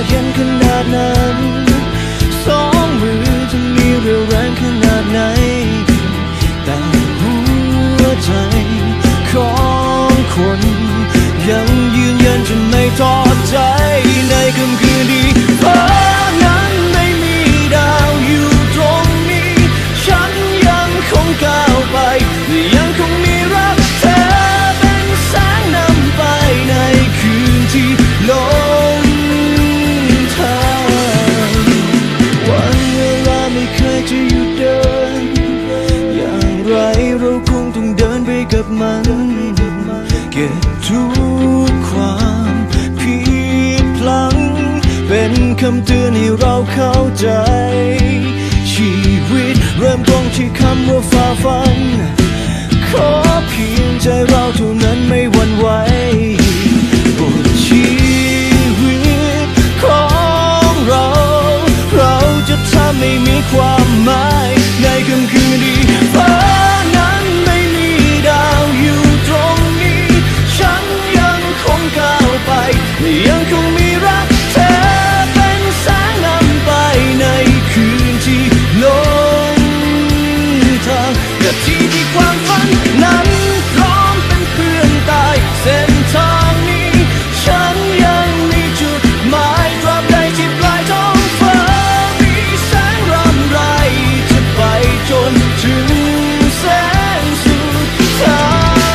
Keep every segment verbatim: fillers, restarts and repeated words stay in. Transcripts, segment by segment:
เย็นขนาดนั้นสองมือจะมีเรี่ยวแรงขนาดไหนแต่หัวใจของคนยังยืนยันจะไม่ท้อใจในค่ำคืนที่ฟ้านั้นไม่มีดาวอยู่ตรงนี้ฉันยังคงก้าวไปยังคงมีรักเธอเป็นแสงนำไปในคืนที่ลงทางวันเวลาไม่เคยจะหยุดเดินอย่างไรเราคงต้องเดินไปกับมันเก็บทุกความผิดพลั้งเป็นคำเตือนให้เราเข้าใจชีวิตเริ่มต้นที่คำว่าฝ่าฟันขอเพียงใจเราเท่านั้นไม่หวั่นไหวบทชีวิตของเราเราจะทำให้มีความหมายในค่ำคืนที่ฟ้านั้นไม่มีดาวอยู่ตรงนี้ฉันยังคงก้าวไปยังคงมีรักเธอเป็นแสงนำไปในคืนที่ลงทางนาทีที่ความฝันนั้นพร้อมเป็นเพื่อนตายเส้นทางนี้ฉันยังมีจุดหมายตราบใดที่ปลายท้องฟ้ามีแสงรำไรจะไปจนถึงแสงสุดท้าย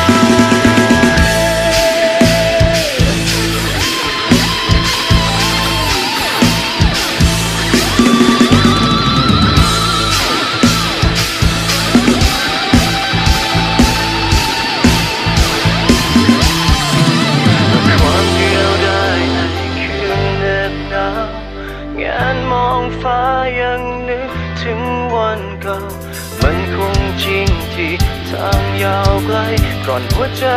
ความเดียวดายในคืนเหน็บหนาวงานมองฟ้ายังนึกถึงวันเก่ามันคงจริงที่ทางยาวไกลก่อนหัวใจ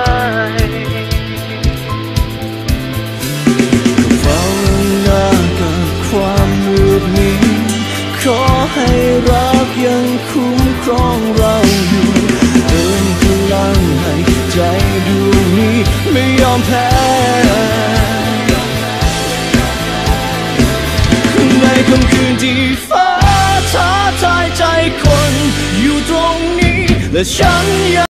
ก็เฝ้าหน้ากับความมืดมิดขอให้รักยังคุ้มครองเราอยู่เติมพลังให้ใจดวงนี้ไม่ยอมแพ้ในค่ำคืนที่ฟ้าท้าทายใจคนอยู่ตรงนี้และฉันยัง